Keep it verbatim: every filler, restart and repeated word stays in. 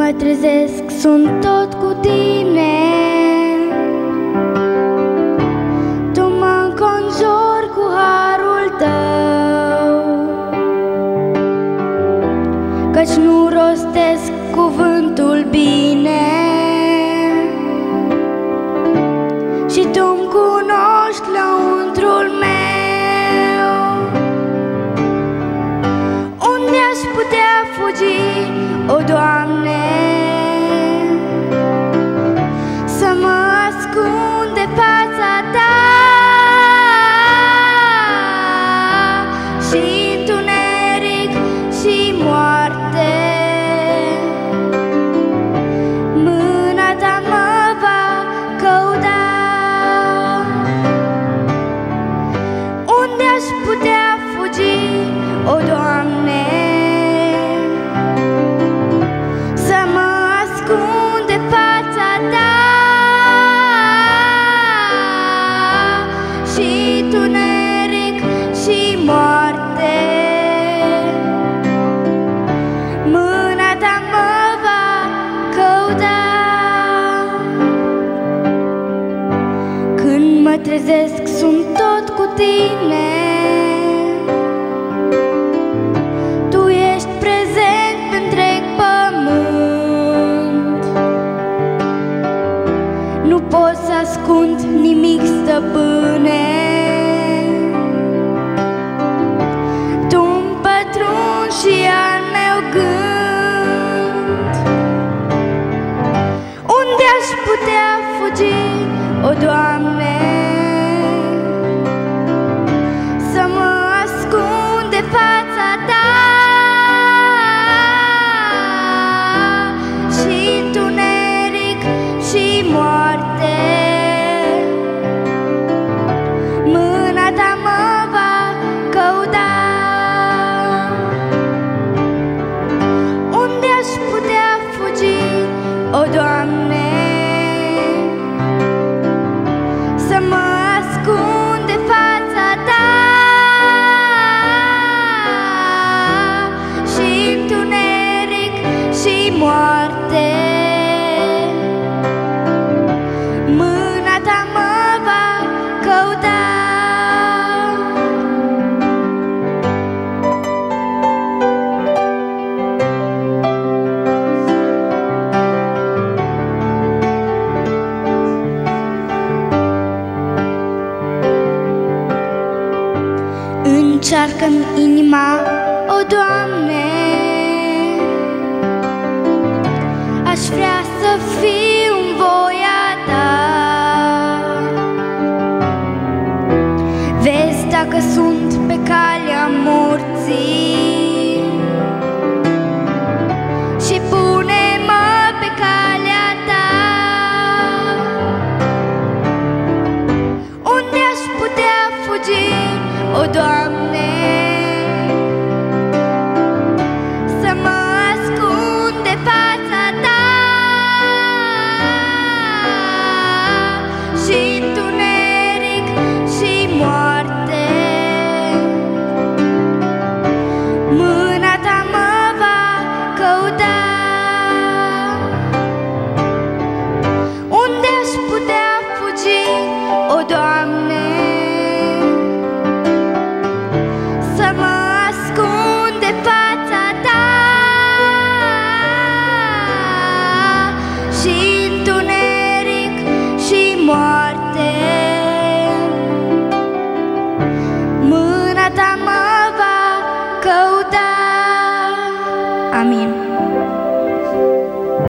mă trezesc, sunt tot cu tine. Tu mă înconjori cu harul tău, căci nu rostesc cuvântul bine și tu-mi cunoști lăuntrul meu. Unde aș putea fugi, o Doamne, să mă ascund de fața Ta și întuneric și moarte? Mâna Ta mă va căuta. Unde aș putea fugi, o Doamne, să mă ascund de fața Ta și întuneric și moarte? Mâna Ta mă va căuta. Când mă trezesc, sunt tot cu Tine. Tu ești prezent pe întreg pământ. Nu pot să ascund nimic, Stăpâne. Tu-mi pătrunzi și al meu gând. Unde aș putea fugi, o Doamne, să mă ascund de fața Ta și întuneric și moarte? Mâna Ta mă va căuta. Unde aș putea fugi, o Doamne, să mă ascund de fața Ta și întuneric și moarte? Mâna Ta mă va căuta. Încearcă-mi inima, o Doamne, aș vrea să fiu în voia Ta. Vezi dacă sunt pe calea morții și pune-mă pe calea Ta. Unde aș putea fugi, o Doamne, să mă ascund de fața Ta și întuneric și moarte? Mâna Ta mă va căuta. Unde aș putea fugi, o Doamne, să mă ascund de fața Ta și întuneric și moarte? Mâna Ta mă va căuta. Amin.